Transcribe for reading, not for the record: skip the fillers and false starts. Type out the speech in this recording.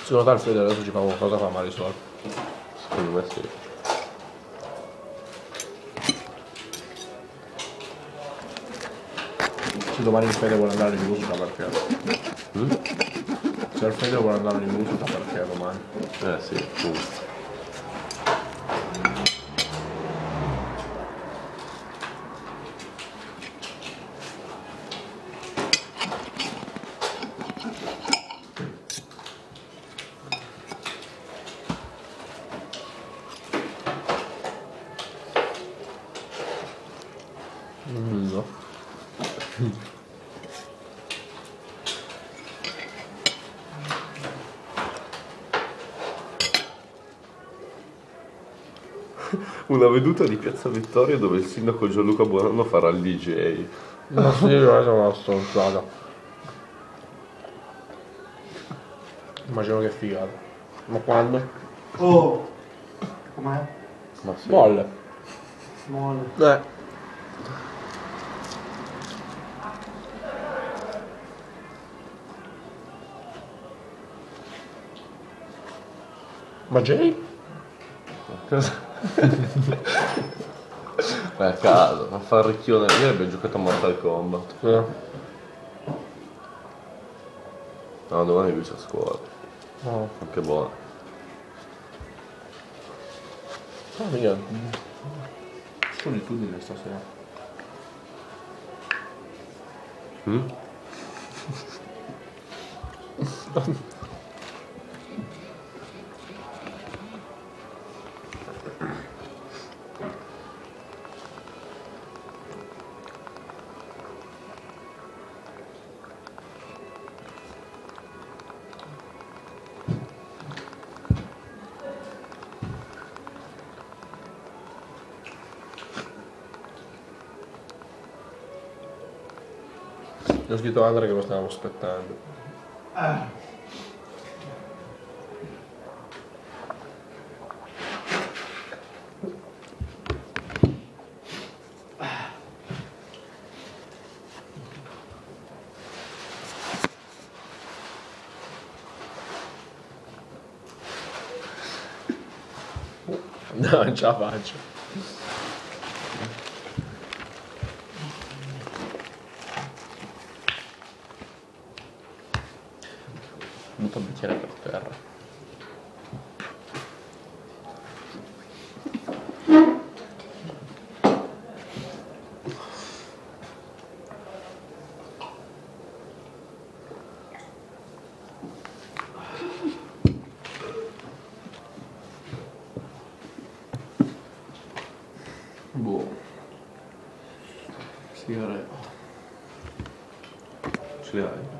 Secondo te Alfredo adesso ci fa qualcosa con la Marisol? Secondo me sì. Se domani Alfredo vuole andare in musica perché? Se Alfredo vuole andare in musica perché domani? Sì, appunto. No. Una veduta di Piazza Vittoria dove il sindaco Gianluca Buonanno farà il DJ. Ma sì, io sono una stronzata. Immagino che figata. Ma quando? Oh! Com'è? Ma sì. Molle. Molle. Ma Jay? Cosa? Vai a caso, a fare il ricchione. Ieri abbiamo giocato a Mortal Kombat. No, domani invece a scuola. No. Anche buono. Ah, mica. Solitudine stasera. Gli ho scritto a Andrea che lo stavamo aspettando. No, non ce la faccio. Butto il bicchiere per terra. Boh. Sigaretta. Ce li hai?